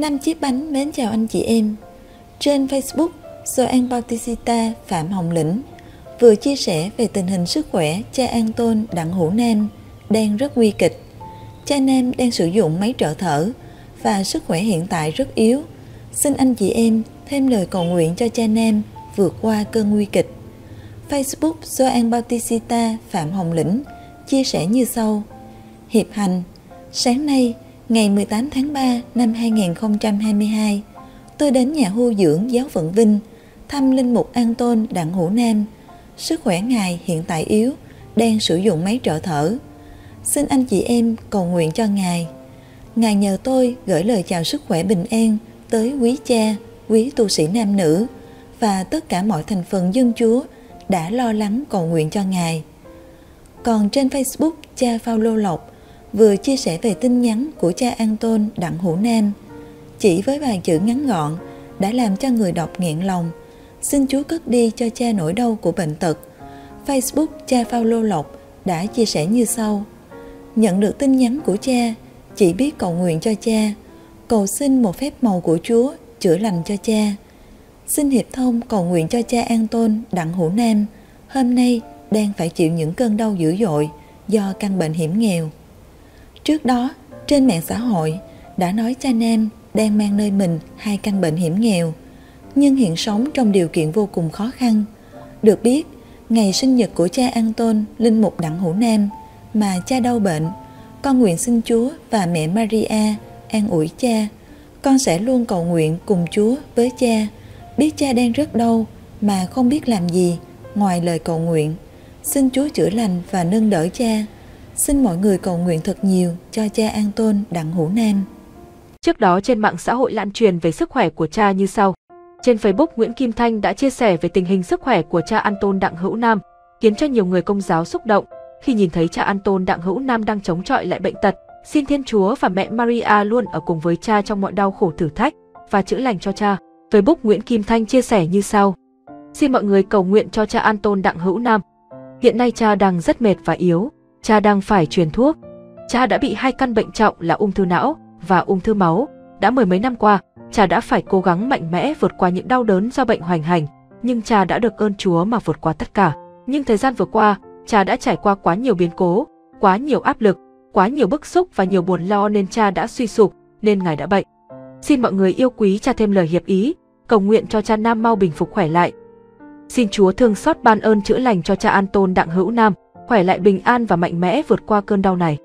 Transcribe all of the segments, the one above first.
Năm Chiếc Bánh mến chào anh chị em. Trên Facebook, Joan Bautista Phạm Hồng Lĩnh vừa chia sẻ về tình hình sức khỏe cha Anton Đặng Hữu Nam đang rất nguy kịch. Cha Nam đang sử dụng máy trợ thở và sức khỏe hiện tại rất yếu. Xin anh chị em thêm lời cầu nguyện cho cha Nam vượt qua cơn nguy kịch. Facebook Joan Bautista Phạm Hồng Lĩnh chia sẻ như sau. Hiệp hành, sáng nay, ngày 18 tháng 3 năm 2022, tôi đến nhà hưu dưỡng Giáo phận Vinh thăm linh mục Anton Đặng Hữu Nam. Sức khỏe ngài hiện tại yếu, đang sử dụng máy trợ thở. Xin anh chị em cầu nguyện cho ngài. Ngài nhờ tôi gửi lời chào sức khỏe bình an tới quý cha, quý tu sĩ nam nữ và tất cả mọi thành phần dân Chúa đã lo lắng cầu nguyện cho ngài. Còn trên Facebook, cha Phaolô Lộc vừa chia sẻ về tin nhắn của cha Anton Đặng Hữu Nam. Chỉ với vài chữ ngắn gọn đã làm cho người đọc nghẹn lòng. Xin Chúa cất đi cho cha nỗi đau của bệnh tật. Facebook cha Phaolô Lộc đã chia sẻ như sau. Nhận được tin nhắn của cha, chỉ biết cầu nguyện cho cha, cầu xin một phép màu của Chúa chữa lành cho cha. Xin hiệp thông cầu nguyện cho cha Anton Đặng Hữu Nam hôm nay đang phải chịu những cơn đau dữ dội do căn bệnh hiểm nghèo. Trước đó, trên mạng xã hội đã nói cha Nam đang mang nơi mình 2 căn bệnh hiểm nghèo, nhưng hiện sống trong điều kiện vô cùng khó khăn. Được biết, ngày sinh nhật của cha Anton, linh mục Đặng Hữu Nam, mà cha đau bệnh, con nguyện xin Chúa và mẹ Maria an ủi cha. Con sẽ luôn cầu nguyện cùng Chúa với cha. Biết cha đang rất đau mà không biết làm gì ngoài lời cầu nguyện. Xin Chúa chữa lành và nâng đỡ cha. Xin mọi người cầu nguyện thật nhiều cho cha Anton Đặng Hữu Nam. Trước đó trên mạng xã hội lan truyền về sức khỏe của cha như sau. Trên Facebook, Nguyễn Kim Thanh đã chia sẻ về tình hình sức khỏe của cha Anton Đặng Hữu Nam, khiến cho nhiều người Công giáo xúc động khi nhìn thấy cha Anton Đặng Hữu Nam đang chống chọi lại bệnh tật. Xin Thiên Chúa và mẹ Maria luôn ở cùng với cha trong mọi đau khổ thử thách và chữa lành cho cha. Facebook Nguyễn Kim Thanh chia sẻ như sau. Xin mọi người cầu nguyện cho cha Anton Đặng Hữu Nam. Hiện nay cha đang rất mệt và yếu. Cha đang phải truyền thuốc. Cha đã bị 2 căn bệnh trọng là ung thư não và ung thư máu. Đã 10 mấy năm qua, cha đã phải cố gắng mạnh mẽ vượt qua những đau đớn do bệnh hoành hành, nhưng cha đã được ơn Chúa mà vượt qua tất cả. Nhưng thời gian vừa qua, cha đã trải qua quá nhiều biến cố, quá nhiều áp lực, quá nhiều bức xúc và nhiều buồn lo nên cha đã suy sụp, nên ngài đã bệnh. Xin mọi người yêu quý cha thêm lời hiệp ý, cầu nguyện cho cha Nam mau bình phục khỏe lại. Xin Chúa thương xót ban ơn chữa lành cho cha Anton Đặng Hữu Nam, khỏe lại bình an và mạnh mẽ vượt qua cơn đau này.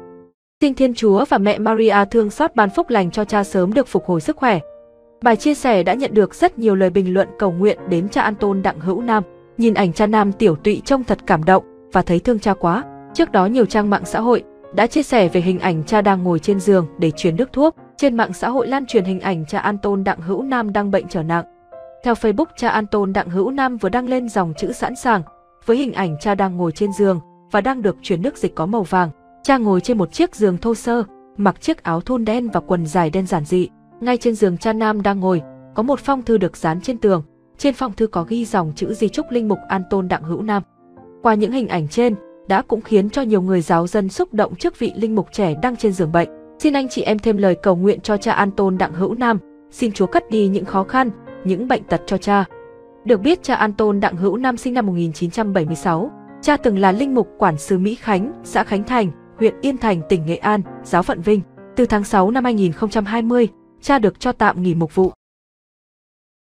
Xin Thiên Chúa và mẹ Maria thương xót ban phúc lành cho cha sớm được phục hồi sức khỏe. Bài chia sẻ đã nhận được rất nhiều lời bình luận cầu nguyện đến cha Anton Đặng Hữu Nam. Nhìn ảnh cha Nam tiểu tụy trông thật cảm động và thấy thương cha quá. Trước đó nhiều trang mạng xã hội đã chia sẻ về hình ảnh cha đang ngồi trên giường để truyền nước thuốc. Trên mạng xã hội lan truyền hình ảnh cha Anton Đặng Hữu Nam đang bệnh trở nặng. Theo Facebook, cha Anton Đặng Hữu Nam vừa đăng lên dòng chữ sẵn sàng với hình ảnh cha đang ngồi trên giường và đang được truyền nước dịch có màu vàng. Cha ngồi trên một chiếc giường thô sơ, mặc chiếc áo thun đen và quần dài đen giản dị. Ngay trên giường cha Nam đang ngồi, có một phong thư được dán trên tường. Trên phong thư có ghi dòng chữ di chúc linh mục Anton Đặng Hữu Nam. Qua những hình ảnh trên, đã cũng khiến cho nhiều người giáo dân xúc động trước vị linh mục trẻ đang trên giường bệnh. Xin anh chị em thêm lời cầu nguyện cho cha Anton Đặng Hữu Nam. Xin Chúa cất đi những khó khăn, những bệnh tật cho cha. Được biết cha Anton Đặng Hữu Nam sinh năm 1976. Cha từng là linh mục quản xứ Mỹ Khánh, xã Khánh Thành, huyện Yên Thành, tỉnh Nghệ An, Giáo phận Vinh. Từ tháng 6 năm 2020, cha được cho tạm nghỉ mục vụ.